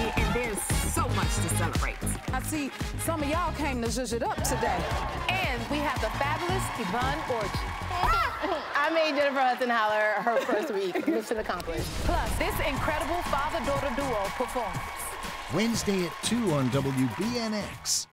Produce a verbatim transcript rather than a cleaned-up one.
and there's so much to celebrate. I see some of y'all came to zhuzh it up today. And we have the fabulous YVONNE ORJI. I made Jennifer Hudson holler her first week. Mission accomplished. Plus, this incredible father-daughter duo performance. Wednesday at two on W B N X.